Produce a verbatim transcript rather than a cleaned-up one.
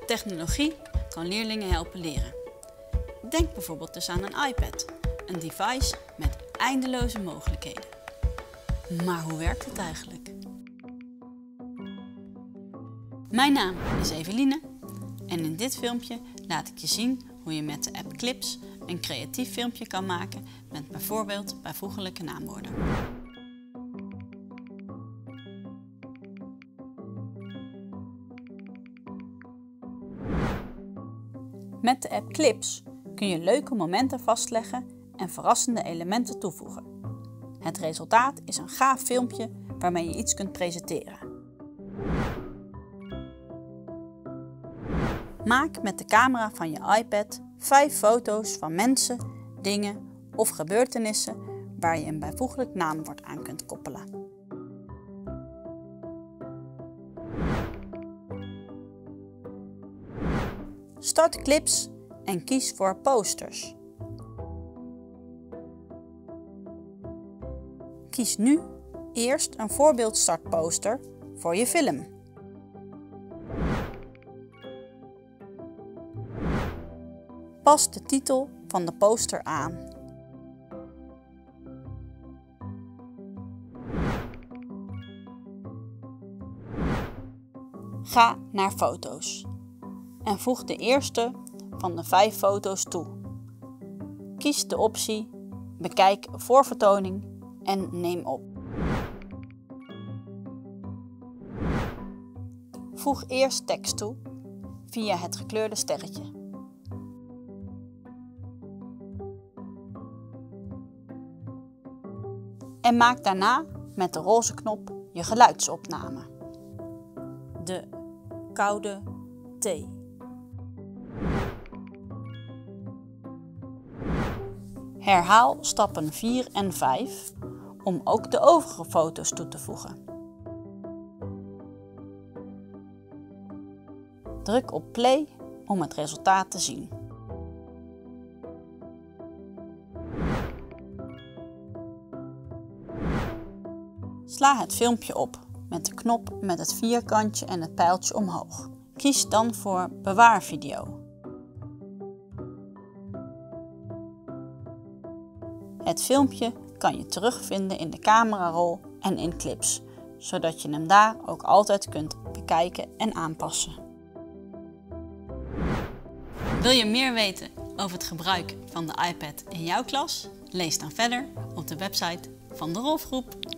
Technologie kan leerlingen helpen leren. Denk bijvoorbeeld dus aan een iPad, een device met eindeloze mogelijkheden. Maar hoe werkt het eigenlijk? Mijn naam is Eveline en in dit filmpje laat ik je zien hoe je met de app Clips een creatief filmpje kan maken met bijvoorbeeld bijvoeglijke naamwoorden. Met de app Clips kun je leuke momenten vastleggen en verrassende elementen toevoegen. Het resultaat is een gaaf filmpje waarmee je iets kunt presenteren. Maak met de camera van je iPad vijf foto's van mensen, dingen of gebeurtenissen waar je een bijvoeglijk naamwoord aan kunt koppelen. Start Clips en kies voor posters. Kies nu eerst een voorbeeld startposter voor je film. Pas de titel van de poster aan. Ga naar foto's en voeg de eerste van de vijf foto's toe. Kies de optie Bekijk voor vertoning en neem op. Voeg eerst tekst toe via het gekleurde sterretje. En maak daarna met de roze knop je geluidsopname. De koude thee. Herhaal stappen vier en vijf om ook de overige foto's toe te voegen. Druk op play om het resultaat te zien. Sla het filmpje op met de knop met het vierkantje en het pijltje omhoog. Kies dan voor Bewaar video. Het filmpje kan je terugvinden in de camerarol en in Clips, zodat je hem daar ook altijd kunt bekijken en aanpassen. Wil je meer weten over het gebruik van de iPad in jouw klas? Lees dan verder op de website van de Rolfgroep.